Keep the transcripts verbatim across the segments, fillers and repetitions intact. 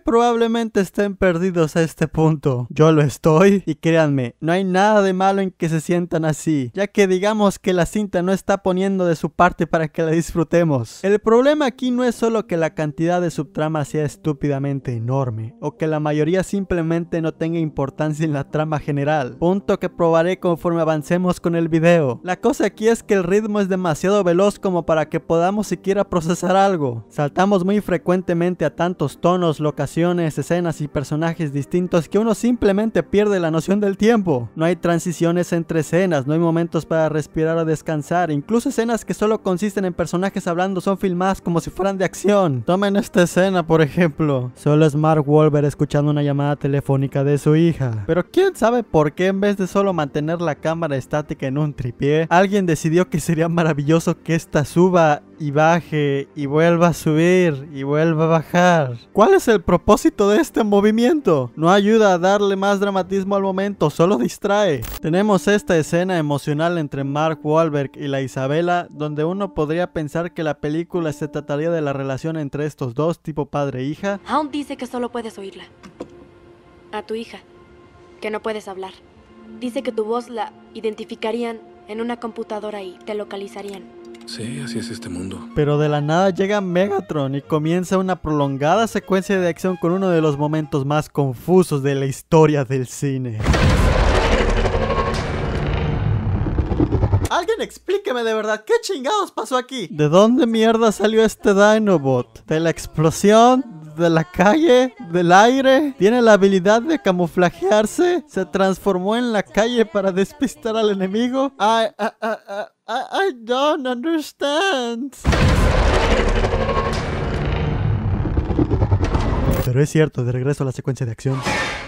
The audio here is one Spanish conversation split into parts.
probablemente estén perdidos a este punto. Yo lo estoy, y créanme, no hay nada de malo en que se sientan así, ya que digamos que la cinta no está poniendo de su parte para que la disfrutemos. El problema aquí no es solo que la cantidad de subtrama sea estúpidamente enorme, o que la mayoría simplemente no tenga importancia en la trama general, punto que probaré conforme avancemos con el video. La cosa aquí es que el ritmo es demasiado veloz como para que podamos siquiera procesar algo. Saltamos muy frecuentemente a tantos tonos, locaciones, escenas y personajes distintos que uno simplemente pierde la noción del tiempo. No hay transiciones entre escenas, no hay momentos para respirar o descansar, incluso escenas que solo consisten en personajes hablando son filmadas como si fueran de acción. Tomen esta escena por ejemplo, solo es Mark Wahlberg escuchando una llamada telefónica de su hija, pero quién sabe por qué en vez de solo mantener la cámara estática en un tripié, alguien decidió que sería maravilloso que esta suba y baje y vuelva a subir y vuelva a bajar. ¿Cuál es el propósito de este movimiento? No ayuda a darle más dramatismo al momento, solo distrae. Tenemos esta escena emocional entre Mark Wahlberg y la Isabela, donde uno podría pensar que la película se trataría de la relación entre estos dos, tipo padre e hija. Hound dice que solo puedes oírla. A tu hija, que no puedes hablar. Dice que tu voz la identificarían en una computadora y te localizarían. Sí, así es este mundo. Pero de la nada llega Megatron y comienza una prolongada secuencia de acción con uno de los momentos más confusos de la historia del cine. Alguien explíqueme de verdad, ¿qué chingados pasó aquí? ¿De dónde mierda salió este Dinobot? ¿De la explosión? ¿De la calle? ¿Del aire? ¿Tiene la habilidad de camuflajearse? ¿Se transformó en la calle para despistar al enemigo? I, I, I, I, I don't understand. Pero es cierto, de regreso a la secuencia de acción.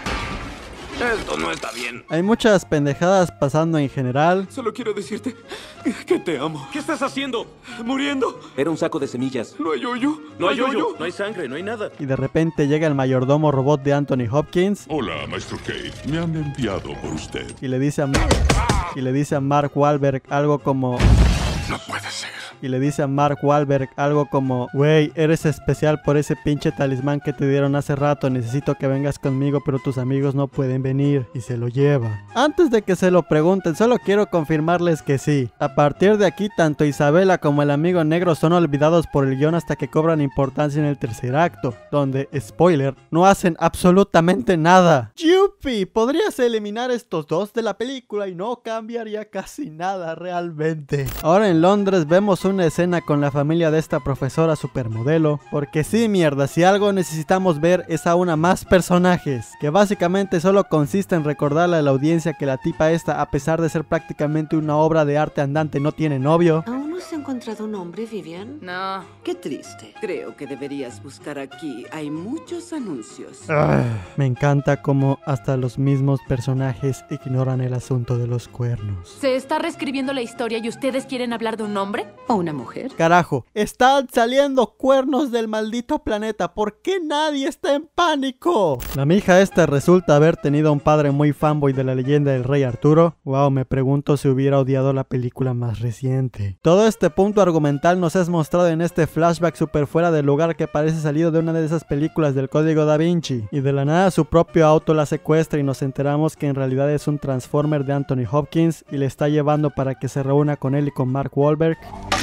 Esto no está bien. Hay muchas pendejadas pasando en general. Solo quiero decirte que te amo. ¿Qué estás haciendo? ¿Muriendo? Era un saco de semillas. No hay hoyo. No hay hoyo. No hay sangre, no hay nada. Y de repente llega el mayordomo robot de Anthony Hopkins. Hola, maestro Kate. Me han enviado por usted. Y le dice a, y le dice a Mark Wahlberg algo como... No puede ser. Y le dice a Mark Wahlberg algo como: güey, eres especial por ese pinche talismán que te dieron hace rato. Necesito que vengas conmigo, pero tus amigos no pueden venir. Y se lo lleva. Antes de que se lo pregunten, solo quiero confirmarles que sí. A partir de aquí, tanto Isabela como el amigo negro son olvidados por el guión hasta que cobran importancia en el tercer acto, donde, spoiler, no hacen absolutamente nada. ¡Yupi! Podrías eliminar estos dos de la película y no cambiaría casi nada realmente. Ahora en Londres vemos un una escena con la familia de esta profesora supermodelo, porque sí, mierda, si algo necesitamos ver es a una más personajes, que básicamente solo consiste en recordarle a la audiencia que la tipa esta, a pesar de ser prácticamente una obra de arte andante, no tiene novio. ¿Aún no se ha encontrado un hombre, Vivian? No. Qué triste. Creo que deberías buscar aquí. Hay muchos anuncios. Ah, me encanta cómo hasta los mismos personajes ignoran el asunto de los cuernos. ¿Se está reescribiendo la historia y ustedes quieren hablar de un hombre? ¿O una mujer? Carajo, están saliendo cuernos del maldito planeta. ¿Por qué nadie está en pánico? La mija esta resulta haber tenido un padre muy fanboy de la leyenda del rey Arturo. Wow, me pregunto si hubiera odiado la película más reciente. Todo este punto argumental nos es mostrado en este flashback super fuera del lugar que parece salido de una de esas películas del Código Da Vinci. Y de la nada su propio auto la secuestra y nos enteramos que en realidad es un Transformer de Anthony Hopkins y le está llevando para que se reúna con él y con Mark Wahlberg.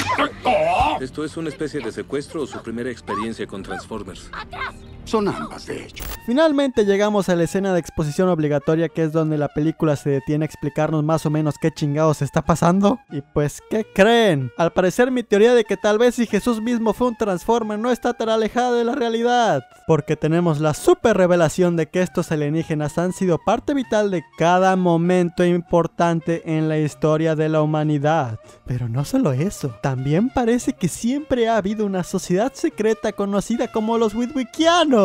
¿Esto es una especie de secuestro o su primera experiencia con Transformers? Son ambas, de hecho. Finalmente llegamos a la escena de exposición obligatoria, que es donde la película se detiene a explicarnos más o menos qué chingados está pasando. Y pues, ¿qué creen? Al parecer mi teoría de que tal vez si Jesús mismo fue un Transformer no está tan alejada de la realidad. Porque tenemos la super revelación de que estos alienígenas han sido parte vital de cada momento importante en la historia de la humanidad. Pero no solo eso, también parece que siempre ha habido una sociedad secreta conocida como los Witwikianos,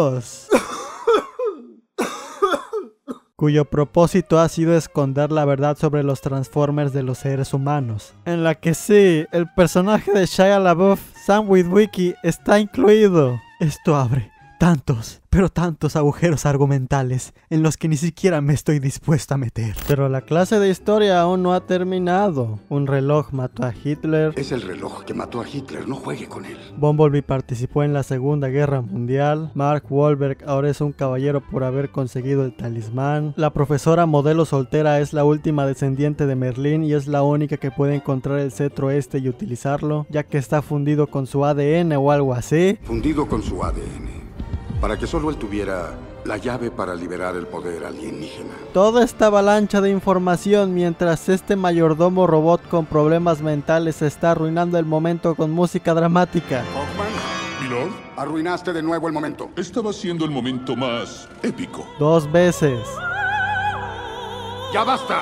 cuyo propósito ha sido esconder la verdad sobre los Transformers de los seres humanos, en la que sí, el personaje de Shia LaBeouf, Sam Witwicky, está incluido. Esto abre tantos, pero tantos agujeros argumentales en los que ni siquiera me estoy dispuesto a meter. Pero la clase de historia aún no ha terminado. Un reloj mató a Hitler. Es el reloj que mató a Hitler, no juegue con él. Bumblebee participó en la Segunda Guerra Mundial. Mark Wahlberg ahora es un caballero por haber conseguido el talismán. La profesora modelo soltera es la última descendiente de Merlín y es la única que puede encontrar el cetro este y utilizarlo, ya que está fundido con su A D N o algo así. Fundido con su A D N, para que solo él tuviera la llave para liberar el poder alienígena. Toda esta avalancha de información mientras este mayordomo robot con problemas mentales está arruinando el momento con música dramática. Hoffman, ¿Milord? Arruinaste de nuevo el momento. Estaba siendo el momento más épico. Dos veces. ¡Ya basta!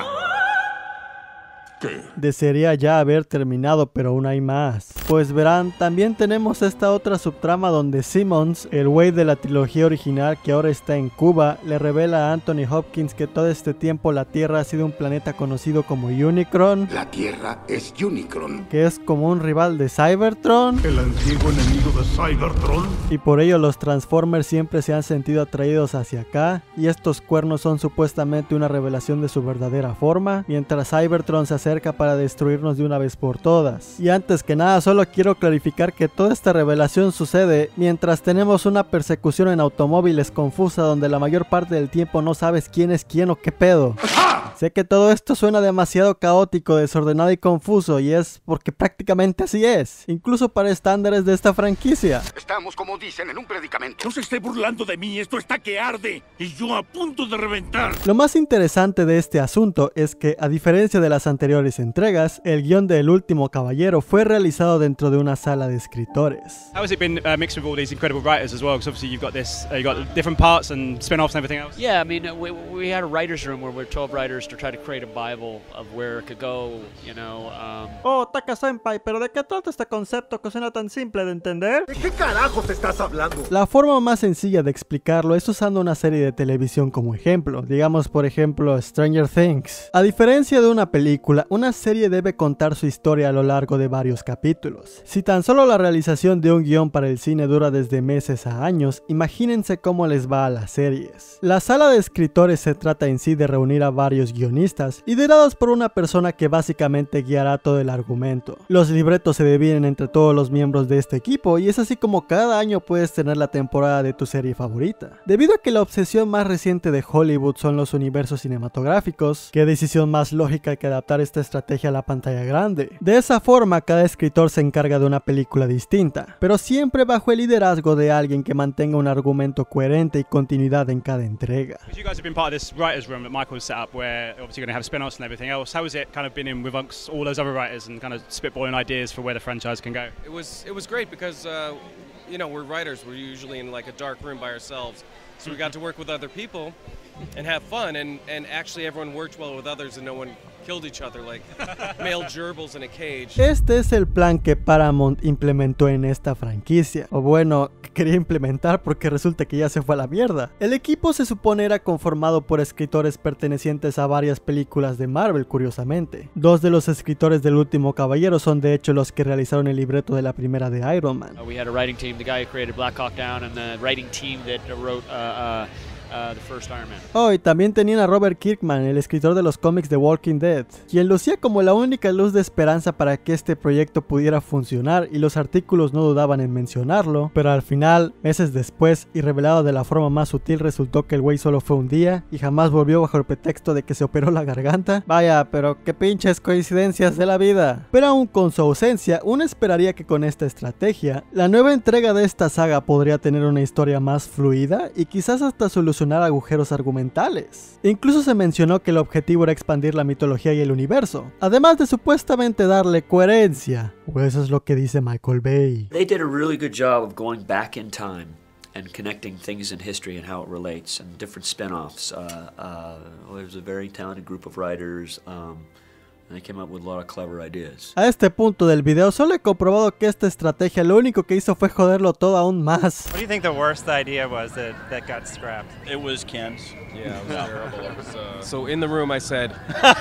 ¿Qué? Desearía ya haber terminado, pero aún hay más. Pues verán, también tenemos esta otra subtrama donde Simmons, el güey de la trilogía original que ahora está en Cuba, le revela a Anthony Hopkins que todo este tiempo la Tierra ha sido un planeta conocido como Unicron. La Tierra es Unicron. Que es como un rival de Cybertron. El antiguo enemigo de Cybertron. Y por ello los Transformers siempre se han sentido atraídos hacia acá. Y estos cuernos son supuestamente una revelación de su verdadera forma. Mientras Cybertron se acerca para destruirnos de una vez por todas. Y antes que nada solo quiero clarificar que toda esta revelación sucede mientras tenemos una persecución en automóviles confusa donde la mayor parte del tiempo no sabes quién es quién o qué pedo. Sé que todo esto suena demasiado caótico, desordenado y confuso, y es porque prácticamente así es, incluso para estándares de esta franquicia. Estamos, como dicen, en un predicamento. No se esté burlando de mí, esto está que arde y yo a punto de reventar. Lo más interesante de este asunto es que, a diferencia de las anteriores entregas, el guión de El Último Caballero fue realizado dentro de una sala de escritores. How has it been uh, mixed with all these incredible writers as well? Because obviously you've got this, uh, you've got different parts and spin-offs and everything else. Yeah, I mean, we, we had a writer's room where we're twelve writers to try to create a Bible of where it could go, you know. Um... Oh, Taka Senpai, pero ¿de qué trata este concepto que suena tan simple de entender? ¿De qué carajos estás hablando? La forma más sencilla de explicarlo es usando una serie de televisión como ejemplo. Digamos, por ejemplo, Stranger Things. A diferencia de una película, una serie debe contar su historia a lo largo de varios capítulos. Si tan solo la realización de un guión para el cine dura desde meses a años, imagínense cómo les va a las series. La sala de escritores se trata en sí de reunir a varios guionistas liderados por una persona que básicamente guiará todo el argumento. Los libretos se dividen entre todos los miembros de este equipo y es así como cada año puedes tener la temporada de tu serie favorita. Debido a que la obsesión más reciente de Hollywood son los universos cinematográficos, qué decisión más lógica que adaptar esta estrategia a la pantalla grande. De esa forma, cada escritor se encarga de una película distinta, pero siempre bajo el liderazgo de alguien que mantenga un argumento coherente y continuidad en cada entrega. You guys have been part of this writers' room that Michael set up, where obviously you're going to have spin-offs and everything else. How has it kind of been in with all those other writers and kind of spitballing ideas for where the franchise can go? It was it was great because uh, you know, we're writers. We're usually in like a dark room by ourselves, so we got to work with other people and have fun. And and actually, everyone worked well with others, and no one killed each other like male gerbils in a cage. Este es el plan que Paramount implementó en esta franquicia. O bueno, que quería implementar porque resulta que ya se fue a la mierda. El equipo se supone era conformado por escritores pertenecientes a varias películas de Marvel, curiosamente. Dos de los escritores del Último Caballero son de hecho los que realizaron el libreto de la primera de Iron Man. Uh, we had a writing team, the guy who created Black Hawk Down, and the writing team that wrote uh, uh, Uh, the first Iron Man. Oh, y también tenían a Robert Kirkman, el escritor de los cómics de Walking Dead, quien lucía como la única luz de esperanza para que este proyecto pudiera funcionar, y los artículos no dudaban en mencionarlo, pero al final, meses después, y revelado de la forma más sutil, resultó que el güey solo fue un día, y jamás volvió bajo el pretexto de que se operó la garganta. Vaya, pero qué pinches coincidencias de la vida. Pero aún con su ausencia, uno esperaría que con esta estrategia, la nueva entrega de esta saga podría tener una historia más fluida, y quizás hasta solucionar agujeros argumentales. Incluso se mencionó que el objetivo era expandir la mitología y el universo, además de supuestamente darle coherencia, o eso es lo que dice Michael Bay. They did a really good job of going back in time and connecting things in history and how it relates and different spin-offs. Uh, uh, well, it was a very talented group of writers. Um, They came up with a lot of clever ideas. A este punto del video solo he comprobado que esta estrategia lo único que hizo fue joderlo todo aún más. What do you think the worst idea was that, that got scrapped? It was Ken's. Yeah, it was terrible. It was, uh... So in the room I said,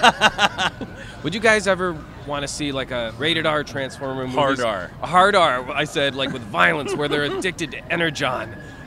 would you guys ever want to see like a rated R Transformer movie? Hard R. A hard R, I said, like with violence where they're addicted to Energon.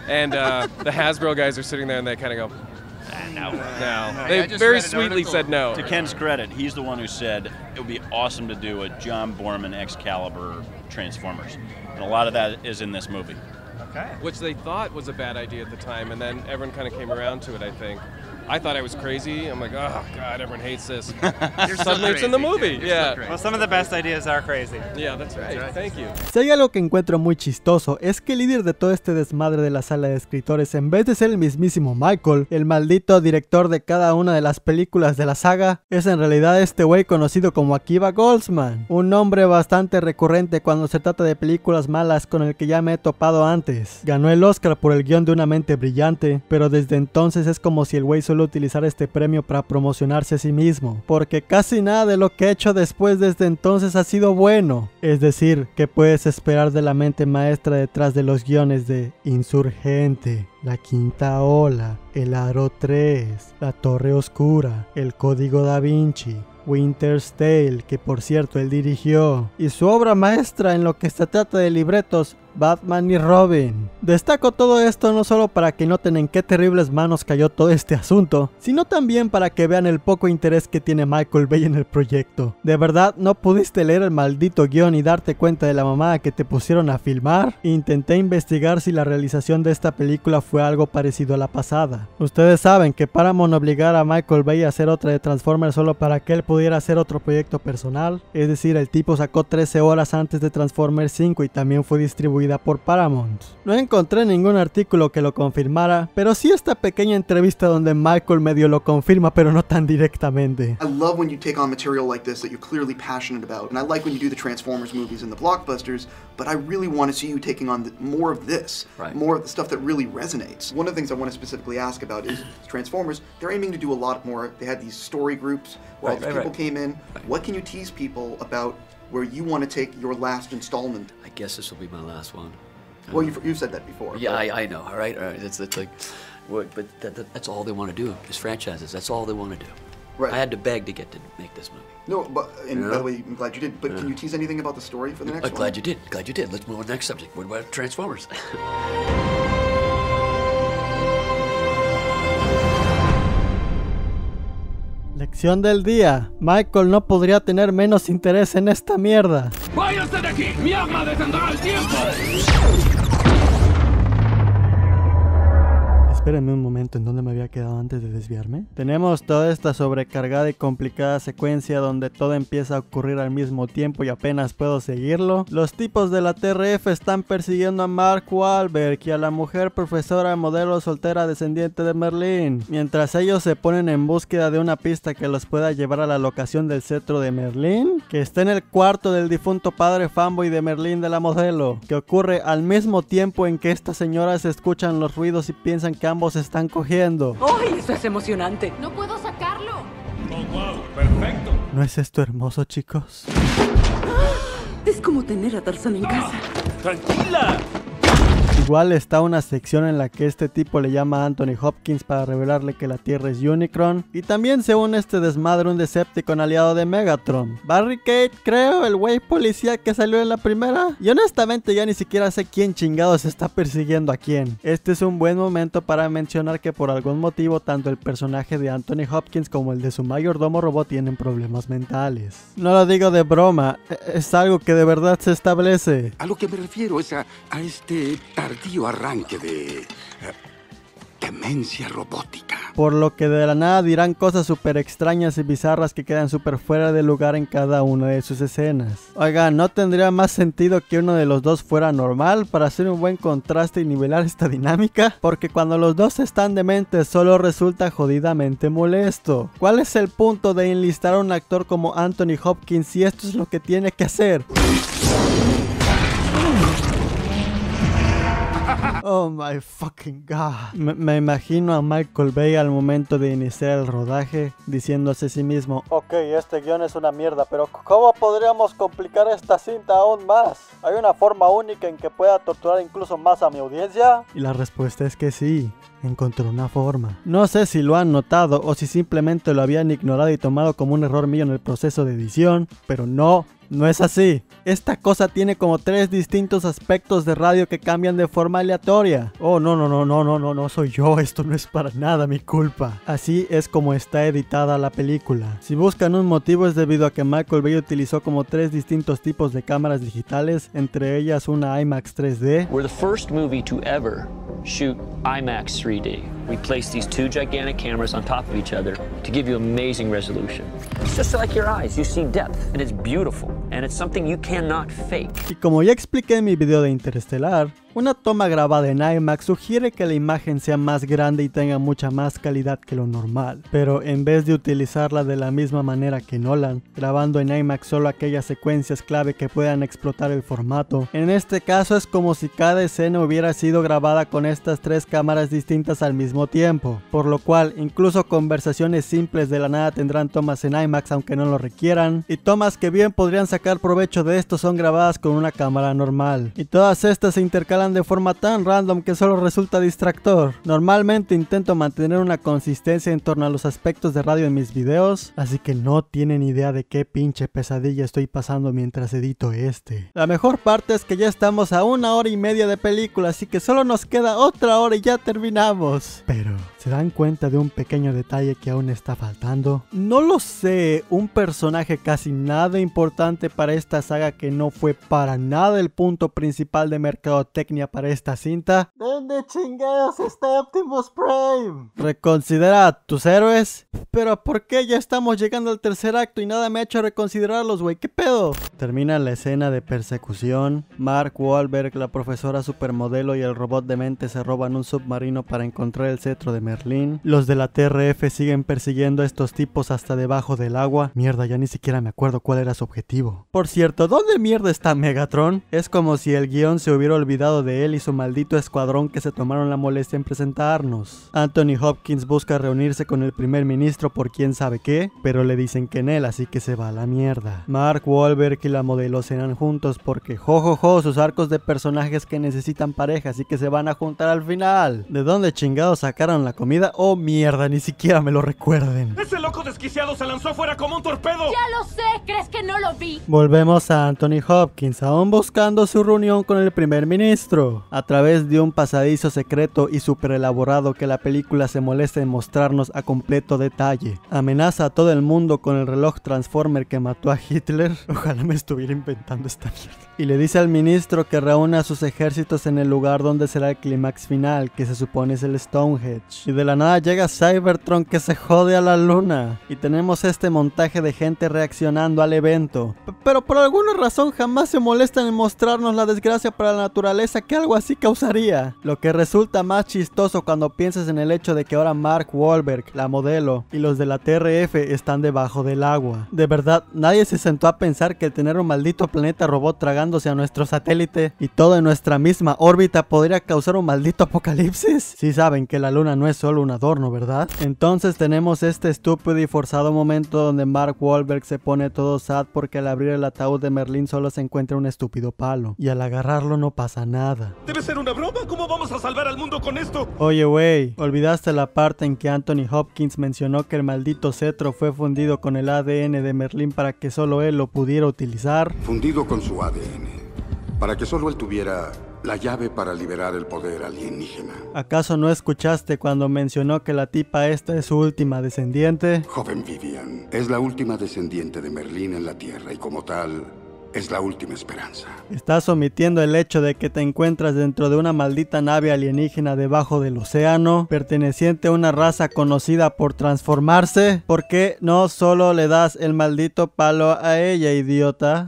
And uh, the Hasbro guys are sitting there and they kind of go, No. no. They very sweetly said no. To Ken's credit, he's the one who said it would be awesome to do a John Borman Excalibur Transformers. And a lot of that is in this movie. Okay. Which they thought was a bad idea at the time, and then everyone kind of came around to it, I think. I thought I was crazy. I'm like, oh, God, everyone hates this. You're Suddenly it's in the movie. You're yeah. well, some of the best ideas are crazy. Yeah, that's right. That's right. Thank you. Si hay algo que encuentro muy chistoso es que el líder de todo este desmadre de la sala de escritores, en vez de ser el mismísimo Michael, el maldito director de cada una de las películas de la saga, es en realidad este güey conocido como Akiva Goldsman, un nombre bastante recurrente cuando se trata de películas malas con el que ya me he topado antes. Ganó el Oscar por el guión de Una mente brillante, pero desde entonces es como si el güey suele utilizar este premio para promocionarse a sí mismo, porque casi nada de lo que he hecho después desde entonces ha sido bueno. Es decir, ¿qué puedes esperar de la mente maestra detrás de los guiones de Insurgente, La Quinta Ola, El Aro tres, La Torre Oscura, El Código Da Vinci, Winter's Tale, que por cierto él dirigió, y su obra maestra en lo que se trata de libretos, Batman y Robin? Destaco todo esto no solo para que noten en qué terribles manos cayó todo este asunto, sino también para que vean el poco interés que tiene Michael Bay en el proyecto. ¿De verdad no pudiste leer el maldito guión y darte cuenta de la mamada que te pusieron a filmar? Intenté investigar si la realización de esta película fue algo parecido a la pasada. Ustedes saben que Paramount obligara a Michael Bay a hacer otra de Transformers solo para que él pudiera hacer otro proyecto personal. Es decir, el tipo sacó trece horas antes de Transformers cinco y también fue distribuido por Paramount. No encontré ningún artículo que lo confirmara, pero sí esta pequeña entrevista donde Michael medio lo confirma, pero no tan directamente. I love when you take on material like this that you're clearly passionate about, and I like when you do the Transformers movies and the blockbusters, but I really want to see you taking on the, more of this, right. more of the stuff that really resonates. One of the things I want to specifically ask about is Transformers. They're aiming to do a lot more. They had these story groups where all right, these right, people right. came in. Right. What can you tease people about where you want to take your last installment? I guess this will be my last one. Well, you've, you've said that before. Yeah, I, I know. All right, all right. It's, it's like, what, but that, that, that's all they want to do is franchises. That's all they want to do. Right. I had to beg to get to make this movie. No, but and You by know? the way, I'm glad you did. But Yeah. can you tease anything about the story for the next I'm one? glad you did. Glad you did. Let's move on to the next subject. What about Transformers? Lección del día. Michael no podría tener menos interés en esta mierda. ¡Váyase de aquí! ¡Mi arma detendrá el tiempo! Espérenme un momento, ¿en dónde me había quedado antes de desviarme? Tenemos toda esta sobrecargada y complicada secuencia donde todo empieza a ocurrir al mismo tiempo y apenas puedo seguirlo. Los tipos de la T R F están persiguiendo a Mark Wahlberg y a la mujer profesora modelo soltera descendiente de Merlín, mientras ellos se ponen en búsqueda de una pista que los pueda llevar a la locación del cetro de Merlín, que está en el cuarto del difunto padre fanboy de Merlín de la modelo, que ocurre al mismo tiempo en que estas señoras escuchan los ruidos y piensan que ambos están cogiendo. ¡Ay, eso es emocionante! No puedo sacarlo. ¡Oh, wow! ¡Perfecto! ¿No es esto hermoso, chicos? Es como tener a Tarzán en casa. ¡Tranquila! Igual está una sección en la que este tipo le llama a Anthony Hopkins para revelarle que la Tierra es Unicron. Y también se une este desmadre un Decepticon aliado de Megatron, Barricade, creo, el güey policía que salió en la primera. Y honestamente ya ni siquiera sé quién chingados está persiguiendo a quién. Este es un buen momento para mencionar que por algún motivo tanto el personaje de Anthony Hopkins como el de su mayordomo robot tienen problemas mentales. No lo digo de broma, es algo que de verdad se establece. A lo que me refiero es a, a este tardío arranque de eh, demencia robótica. Por lo que de la nada dirán cosas súper extrañas y bizarras que quedan súper fuera de lugar en cada una de sus escenas. Oigan, ¿no tendría más sentido que uno de los dos fuera normal para hacer un buen contraste y nivelar esta dinámica? Porque cuando los dos están dementes solo resulta jodidamente molesto. ¿Cuál es el punto de enlistar a un actor como Anthony Hopkins si esto es lo que tiene que hacer? Oh my fucking god. Me, me imagino a Michael Bay al momento de iniciar el rodaje diciéndose a sí mismo: ok, este guión es una mierda, pero ¿cómo podríamos complicar esta cinta aún más? ¿Hay una forma única en que pueda torturar incluso más a mi audiencia? Y la respuesta es que sí. Encontró una forma. No sé si lo han notado o si simplemente lo habían ignorado y tomado como un error mío en el proceso de edición, pero no, No es así. Esta cosa tiene como tres distintos aspectos de radio que cambian de forma aleatoria. Oh, no, no, no, no, no, no, no soy yo. Esto no es para nada mi culpa. Así es como está editada la película. Si buscan un motivo es debido a que Michael Bay utilizó como tres distintos tipos de cámaras digitales, entre ellas una IMAX tres D. We're the first movie to ever shoot IMAX three D. We placed these two gigantic cameras on top of each other to give you amazing resolution. It's just like your eyes, you see depth, and it's beautiful, and it's something you cannot fake. Y como ya expliqué en mi video de Interestelar, una toma grabada en IMAX sugiere que la imagen sea más grande y tenga mucha más calidad que lo normal, pero en vez de utilizarla de la misma manera que Nolan, grabando en IMAX solo aquellas secuencias clave que puedan explotar el formato, en este caso es como si cada escena hubiera sido grabada con estas tres cámaras distintas al mismo tiempo, por lo cual incluso conversaciones simples de la nada tendrán tomas en IMAX aunque no lo requieran, y tomas que bien podrían sacar provecho de esto son grabadas con una cámara normal, y todas estas se intercalan de forma tan random que solo resulta distractor. Normalmente intento mantener una consistencia en torno a los aspectos de radio en mis videos, así que no tienen idea de qué pinche pesadilla estoy pasando mientras edito este. La mejor parte es que ya estamos a una hora y media de película, así que solo nos queda otra hora y ya terminamos. Pero, ¿se dan cuenta de un pequeño detalle que aún está faltando? No lo sé, un personaje casi nada importante para esta saga que no fue para nada el punto principal de mercadotecnia para esta cinta. ¿Dónde chingados está Optimus Prime? Reconsidera a tus héroes. Pero ¿por qué ya estamos llegando al tercer acto y nada me ha hecho reconsiderarlos, güey? ¿Qué pedo? Termina la escena de persecución. Mark Wahlberg, la profesora supermodelo y el robot demente se roban un submarino para encontrar el cetro de Merlín. Los de la T R F siguen persiguiendo a estos tipos hasta debajo del agua. Mierda, ya ni siquiera me acuerdo cuál era su objetivo. Por cierto, ¿dónde mierda está Megatron? Es como si el guión se hubiera olvidado de él y su maldito escuadrón que se tomaron la molestia en presentarnos. Anthony Hopkins busca reunirse con el primer ministro por quién sabe qué, pero le dicen que en él, así que se va a la mierda. Mark Wahlberg y la modelo cenan juntos porque jojojo jo, jo, sus arcos de personajes que necesitan pareja, así que se van a juntar al final. ¿De dónde chingados sacaron la comida? Oh mierda, ni siquiera me lo recuerden. ¡Ese loco desquiciado se lanzó afuera como un torpedo! ¡Ya lo sé! ¿Crees que no lo vi? Volvemos a Anthony Hopkins, aún buscando su reunión con el primer ministro. A través de un pasadizo secreto y súper elaborado que la película se molesta en mostrarnos a completo detalle. Amenaza a todo el mundo con el reloj Transformer que mató a Hitler. Ojalá me estuviera inventando esta mierda. Y le dice al ministro que reúna a sus ejércitos en el lugar donde será el clímax final, que se supone es el Stonehenge. Y de la nada llega Cybertron que se jode a la luna. Y tenemos este montaje de gente reaccionando al evento. P- pero por alguna razón jamás se molestan en mostrarnos la desgracia para la naturaleza que algo así causaría. Lo que resulta más chistoso cuando piensas en el hecho de que ahora Mark Wahlberg, la modelo, y los de la T R F están debajo del agua. De verdad, nadie se sentó a pensar que el tener un maldito planeta robot tragándose a nuestro satélite y todo en nuestra misma órbita podría causar un maldito apocalipsis. Sí saben que la luna no es solo un adorno, ¿verdad? Entonces tenemos este estúpido y forzado momento donde Mark Wahlberg se pone todo sad porque al abrir el ataúd de Merlín solo se encuentra un estúpido palo. Y al agarrarlo no pasa nada. ¿Debe ser una broma? ¿Cómo vamos a salvar al mundo con esto? Oye, wey, ¿olvidaste la parte en que Anthony Hopkins mencionó que el maldito cetro fue fundido con el A D N de Merlín para que solo él lo pudiera utilizar? Fundido con su A D N, para que solo él tuviera la llave para liberar el poder alienígena. ¿Acaso no escuchaste cuando mencionó que la tipa esta es su última descendiente? Joven Vivian, es la última descendiente de Merlín en la Tierra y como tal, es la última esperanza. Estás omitiendo el hecho de que te encuentras dentro de una maldita nave alienígena debajo del océano, perteneciente a una raza conocida por transformarse. ¿Por qué no solo le das el maldito palo a ella, idiota?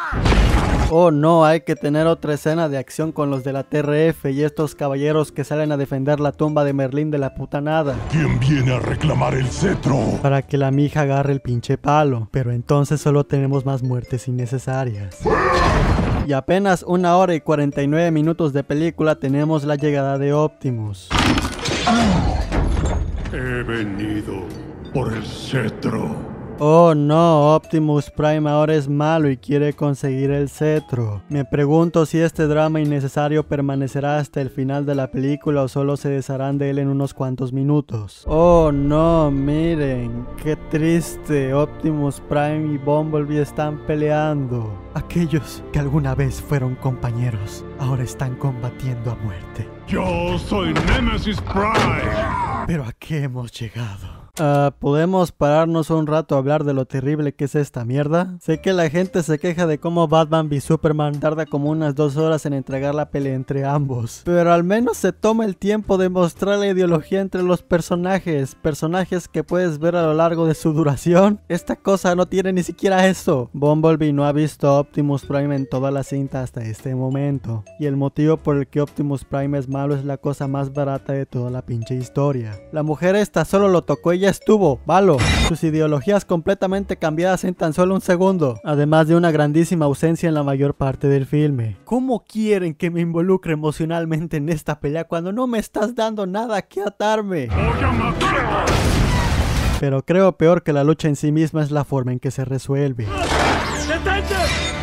Oh no, hay que tener otra escena de acción con los de la T R F y estos caballeros que salen a defender la tumba de Merlín de la puta nada. ¿Quién viene a reclamar el cetro? Para que la mija agarre el pinche palo, pero entonces solo tenemos más muertes innecesarias. Y apenas una hora y cuarenta y nueve minutos de película tenemos la llegada de Optimus. He venido por el cetro. Oh no, Optimus Prime ahora es malo y quiere conseguir el cetro. Me pregunto si este drama innecesario permanecerá hasta el final de la película o solo se desharán de él en unos cuantos minutos. Oh no, miren, qué triste. Optimus Prime y Bumblebee están peleando. Aquellos que alguna vez fueron compañeros, ahora están combatiendo a muerte. Yo soy Nemesis Prime. ¿Pero a qué hemos llegado? Uh, ¿Podemos pararnos un rato a hablar de lo terrible que es esta mierda? Sé que la gente se queja de cómo Batman v Superman tarda como unas dos horas en entregar la pelea entre ambos, pero al menos se toma el tiempo de mostrar la ideología entre los personajes, personajes que puedes ver a lo largo de su duración. Esta cosa no tiene ni siquiera eso. Bumblebee no ha visto a Optimus Prime en toda la cinta hasta este momento, y el motivo por el que Optimus Prime es malo es la cosa más barata de toda la pinche historia. La mujer esta solo lo tocó y ya estuvo, malo. Sus ideologías completamente cambiadas en tan solo un segundo, además de una grandísima ausencia en la mayor parte del filme. ¿Cómo quieren que me involucre emocionalmente en esta pelea cuando no me estás dando nada que atarme? Pero creo peor que la lucha en sí misma es la forma en que se resuelve. ¡Detente!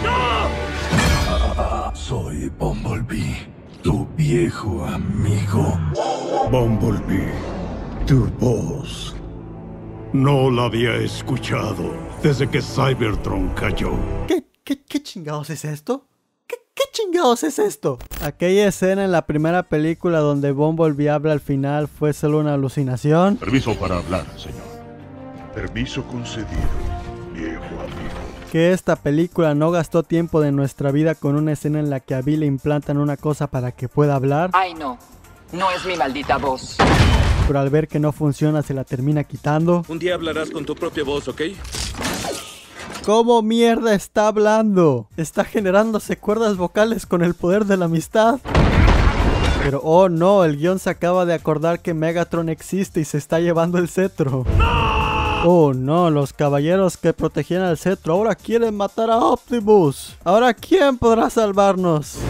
¡No! Soy Bumblebee, tu viejo amigo. Bumblebee, tu voz no la había escuchado desde que Cybertron cayó. ¿Qué, qué, qué chingados es esto? ¿Qué, ¿Qué chingados es esto? Aquella escena en la primera película donde Bumblebee habla al final fue solo una alucinación. Permiso para hablar, señor. Permiso concedido, viejo amigo. Que esta película no gastó tiempo de nuestra vida con una escena en la que a Bill le implantan una cosa para que pueda hablar. Ay no, no es mi maldita voz. Pero al ver que no funciona se la termina quitando. Un día hablarás con tu propia voz, ¿ok? ¿Cómo mierda está hablando? Está generándose cuerdas vocales con el poder de la amistad. Pero oh no, el guión se acaba de acordar que Megatron existe y se está llevando el cetro. Oh no, los caballeros que protegían al cetro ahora quieren matar a Optimus. Ahora ¿quién podrá salvarnos?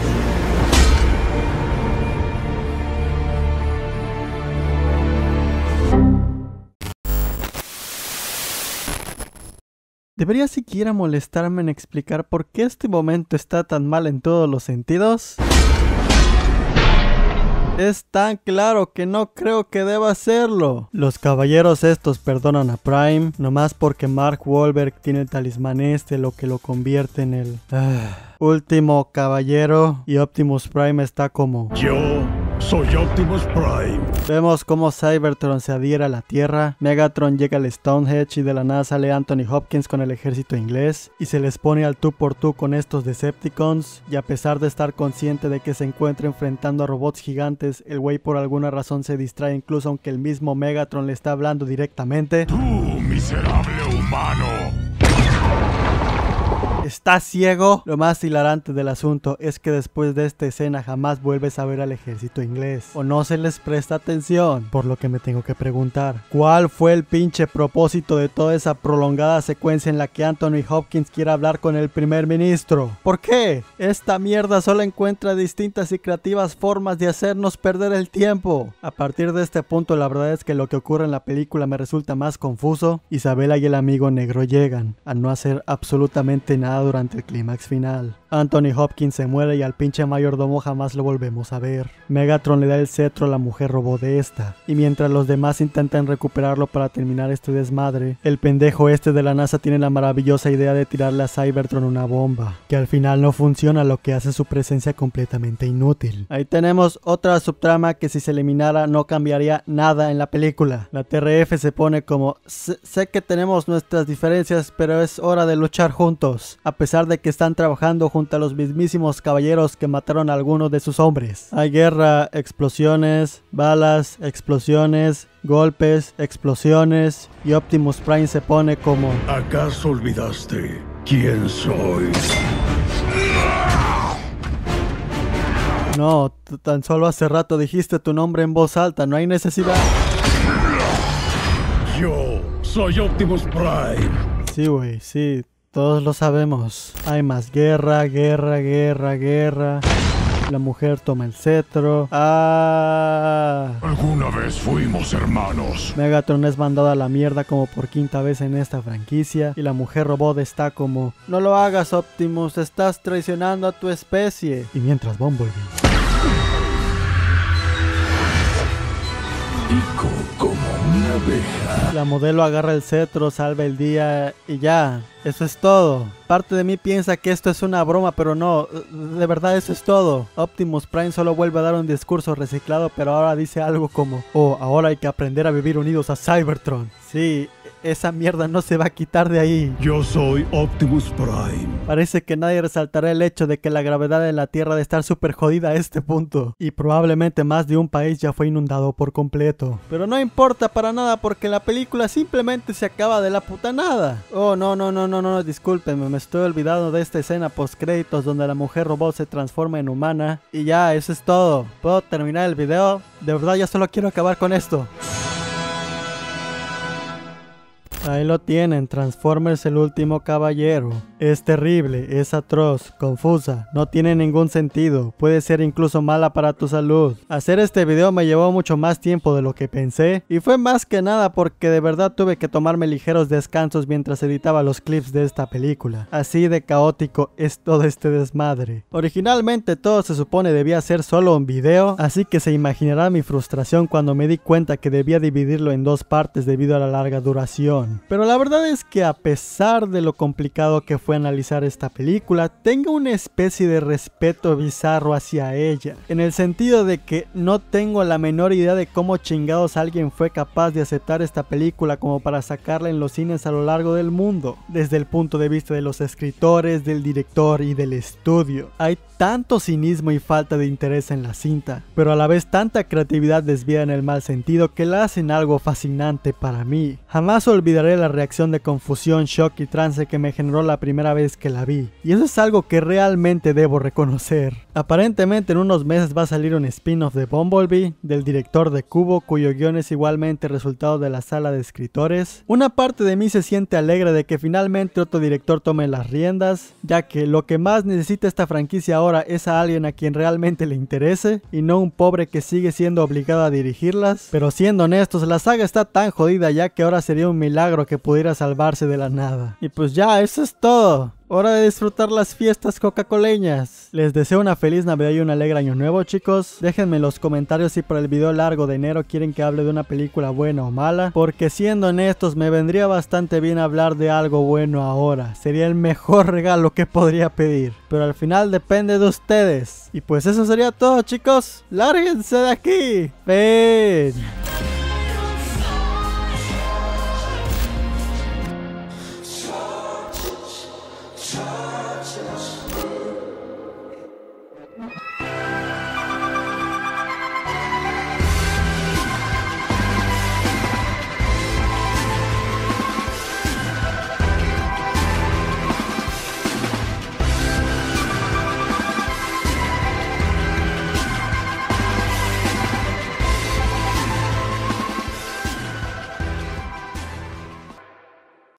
¿Debería siquiera molestarme en explicar por qué este momento está tan mal en todos los sentidos? Es tan claro que no creo que deba hacerlo. Los caballeros estos perdonan a Prime, nomás porque Mark Wahlberg tiene el talismán este, lo que lo convierte en el uh, último caballero, y Optimus Prime está como... Yo soy Optimus Prime. Vemos cómo Cybertron se adhiere a la Tierra, Megatron llega al Stonehenge y de la nada sale Anthony Hopkins con el ejército inglés y se les pone al tú por tú con estos Decepticons, y a pesar de estar consciente de que se encuentra enfrentando a robots gigantes, el güey por alguna razón se distrae incluso aunque el mismo Megatron le está hablando directamente. ¡Tú, miserable humano! ¿Estás ciego? Lo más hilarante del asunto es que después de esta escena jamás vuelves a ver al ejército inglés, o no se les presta atención, por lo que me tengo que preguntar, ¿cuál fue el pinche propósito de toda esa prolongada secuencia en la que Anthony Hopkins quiere hablar con el primer ministro? ¿Por qué? Esta mierda solo encuentra distintas y creativas formas de hacernos perder el tiempo. A partir de este punto la verdad es que lo que ocurre en la película me resulta más confuso. Isabela y el amigo negro llegan, a no hacer absolutamente nada durante el clímax final. Anthony Hopkins se muere y al pinche mayordomo jamás lo volvemos a ver. Megatron le da el cetro a la mujer robot de esta, y mientras los demás intentan recuperarlo para terminar este desmadre, el pendejo este de la NASA tiene la maravillosa idea de tirarle a Cybertron una bomba, que al final no funciona, lo que hace su presencia completamente inútil. Ahí tenemos otra subtrama que si se eliminara no cambiaría nada en la película. La T R F se pone como, sé que tenemos nuestras diferencias, pero es hora de luchar juntos, a pesar de que están trabajando juntos junto a los mismísimos caballeros que mataron a algunos de sus hombres. Hay guerra, explosiones, balas, explosiones, golpes, explosiones, y Optimus Prime se pone como... ¿Acaso olvidaste quién soy? No, tan solo hace rato dijiste tu nombre en voz alta, no hay necesidad. Yo soy Optimus Prime. Sí, güey, sí. Todos lo sabemos. Hay más guerra, guerra, guerra, guerra. La mujer toma el cetro. Ah. Alguna vez fuimos hermanos. Megatron es mandado a la mierda como por quinta vez en esta franquicia. Y la mujer robot está como: no lo hagas, Optimus, estás traicionando a tu especie. Y mientras Bumblebee Pico como una abeja. La modelo agarra el cetro, salva el día y ya. Eso es todo. Parte de mí piensa que esto es una broma, pero no. De verdad eso es todo. Optimus Prime solo vuelve a dar un discurso reciclado, pero ahora dice algo como: oh, ahora hay que aprender a vivir unidos a Cybertron. Sí, esa mierda no se va a quitar de ahí. Yo soy Optimus Prime. Parece que nadie resaltará el hecho de que la gravedad de la Tierra de estar súper jodida a este punto. Y probablemente más de un país ya fue inundado por completo. Pero no importa para nada porque la película simplemente se acaba de la puta nada. Oh, no, no, no, no, no, discúlpenme, me estoy olvidando de esta escena post créditos donde la mujer robot se transforma en humana. Y ya, eso es todo. ¿Puedo terminar el video? De verdad ya solo quiero acabar con esto. Ahí lo tienen, Transformers el último caballero. Es terrible, es atroz, confusa, no tiene ningún sentido, puede ser incluso mala para tu salud. Hacer este video me llevó mucho más tiempo de lo que pensé, y fue más que nada porque de verdad tuve que tomarme ligeros descansos mientras editaba los clips de esta película. Así de caótico es todo este desmadre. Originalmente todo se supone debía ser solo un video, así que se imaginará mi frustración cuando me di cuenta que debía dividirlo en dos partes debido a la larga duración. Pero la verdad es que a pesar de lo complicado que fue analizar esta película, tengo una especie de respeto bizarro hacia ella, en el sentido de que no tengo la menor idea de cómo chingados alguien fue capaz de aceptar esta película como para sacarla en los cines a lo largo del mundo, desde el punto de vista de los escritores, del director y del estudio. Hay tanto cinismo y falta de interés en la cinta, pero a la vez tanta creatividad desviada en el mal sentido que la hacen algo fascinante para mí. Jamás olvidaré la reacción de confusión, shock y trance que me generó la primera vez que la vi, y eso es algo que realmente debo reconocer. Aparentemente en unos meses va a salir un spin-off de Bumblebee, del director de Kubo, cuyo guión es igualmente resultado de la sala de escritores. Una parte de mí se siente alegre de que finalmente otro director tome las riendas, ya que lo que más necesita esta franquicia ahora es a alguien a quien realmente le interese, y no un pobre que sigue siendo obligado a dirigirlas. Pero siendo honestos, la saga está tan jodida ya que ahora sería un milagro que pudiera salvarse de la nada. Y pues ya, eso es todo. Hora de disfrutar las fiestas coca-coleñas. Les deseo una feliz Navidad y un alegre año nuevo, chicos. Déjenme en los comentarios si por el video largo de enero quieren que hable de una película buena o mala, porque siendo honestos me vendría bastante bien hablar de algo bueno ahora. Sería el mejor regalo que podría pedir, pero al final depende de ustedes. Y pues eso sería todo, chicos. ¡Lárguense de aquí! ¡Ven!